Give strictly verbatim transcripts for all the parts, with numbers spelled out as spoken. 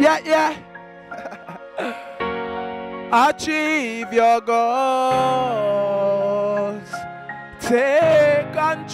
Yeah, yeah. Achieve your goals. Take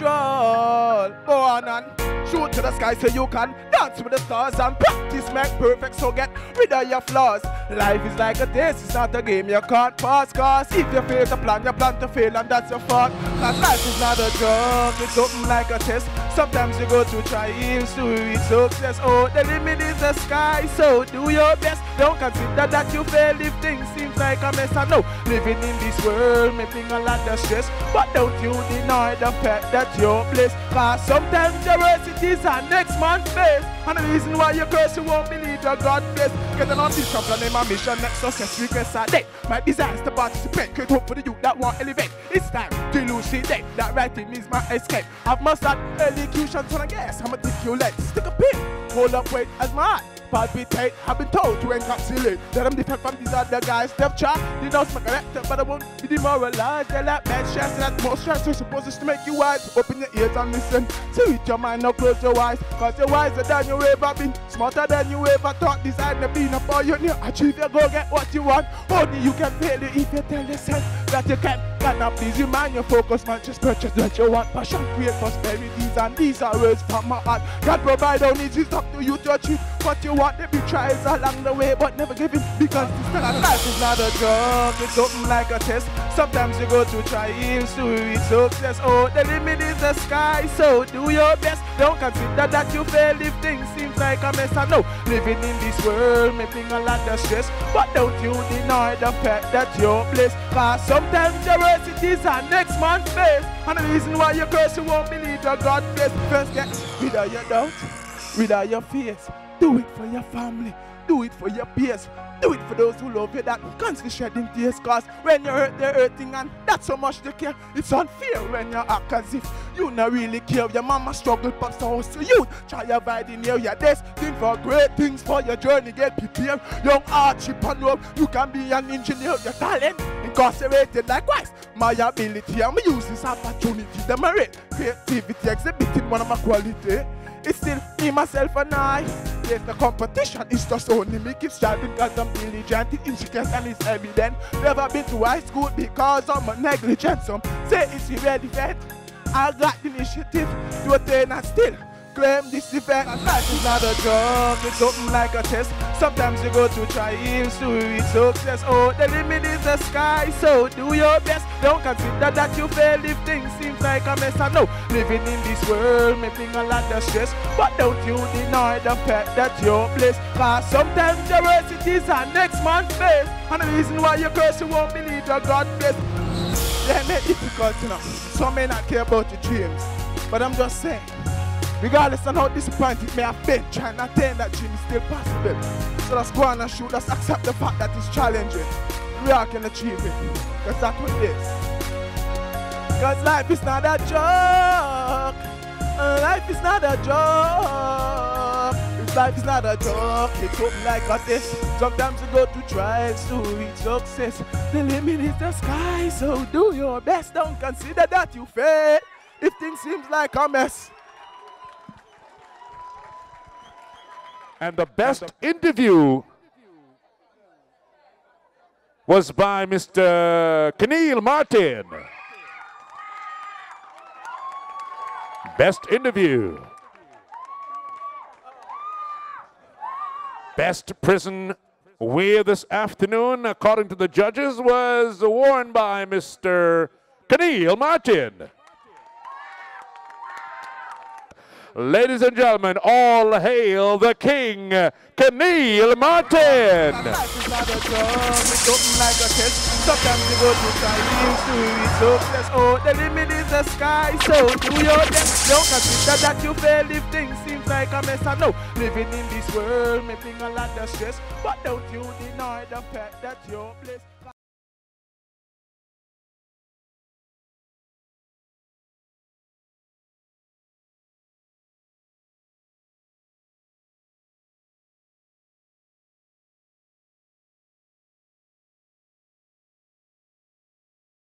control. Go on and shoot to the sky so you can dance with the stars and practice make perfect. So get rid of your flaws. Life is like a test, it's not a game you can't pass. Cause if you fail to plan, you plan to fail and that's your fault. Cause life is not a joke, it's something like a test. Sometimes you go through trials to reach success. Oh, the limit is the sky, so do your best. Don't consider that you fail if things seem like a mess. I know living in this world may bring a lot of stress, but don't you deny the fact that you're blessed. Cause sometimes your worst it is a next man's face. And the reason why you curse, you won't believe your God bless. Get an ambition, plan in my mission, next success, request are dead. My desire is to participate, create hope for the youth that want elevate. It's time to elucidate, that writing is my escape. I've mastered elocution, so I guess I'ma take you late. Stick a pin, hold up, wait, as my heart palpitate. I've been told to encapsulate that I'm different from these other guys. They've tried, they know my character, but I won't be demoralized. They're like bad stress, that more stress is supposed to make you wise. Open your ears and listen, so with your mind, now close your eyes. Cause you're wiser than you ever been, smarter than you ever thought. Design to be a pioneer, achieve your goal, get what you want. Only you can fail it if you tell yourself that you can. Cannot please your mind, your focus, man, just purchase what you want. Passion, create prosperities, and these are words from my heart. God provide all needs, it's up to you to achieve what you want. There be trials along the way, but never give in, because this life is not a joke, it's something like a test. Sometimes you go through trials to reach success. Oh, the limit is the sky, so do your best. Don't consider that you fail if things seem like a mess. I know living in this world may bring a lot of stress, but don't you deny the fact that you're blessed. Cause sometimes your worst it is a next man's face. And the reason why you curse, you won't believe your God bless. First get rid of your doubt, rid of your fears. Do it for your family, do it for your peers, do it for those who love you that constantly shedding tears. Cause when you hurt, they're hurting, and that's so much they care. It's unfair when you act as if you not really care. Your mama struggle, pops the house to you. Try avoiding here, you're destined for great things for your journey. Get prepared, young hardship and love. You can be an engineer, your talent incarcerated likewise. My ability, I'm use this opportunity. The merit, creativity, exhibiting one of my quality. It's still me, myself, and I. Yes, the competition is just only me. Keep striving because I'm diligent. It's intricate and it's evident. Never been to high school because I'm a negligent. Some say it's irrelevant. I got the initiative to attain and still claim this event. Life is not a joke, it's something like a test. Sometimes you go through trials to reach success. Oh, the limit is the sky, so do your best. Don't consider that you fail if things seem like a mess. I know living in this world may bring a lot of stress, but don't you deny the fact that you're blessed. Cause sometimes your worst it is a next man's face. And the reason why you curse, you won't believe your God bless. They make it difficult, you know. Some may not care about your dreams, but I'm just saying, regardless of how disappointed it may have been, trying to attain that dream is still possible. So let's go on and shoot, let's accept the fact that it's challenging. We all can achieve it, because that's what it is. Because life is not a joke. Life is not a joke. If life is not a joke, it's something like a test. Sometimes you go through trials to reach success. The limit is the sky, so do your best. Don't consider that you fail if things seem like a mess. And the best interview was by Mister Keneal Martin. Best interview. Best prison wear this afternoon, according to the judges, was worn by Mister Keneal Martin. Ladies and gentlemen, all hail the king, Keneal Martin. Life is not a joke, it's something like a test. Sometimes you go through trials to reach success. Oh, the limit is the sky, so do your best. Don't consider that you fail if things seem like a mess. I know living in this world may bring a lot of stress, but don't you deny the fact that you're blessed.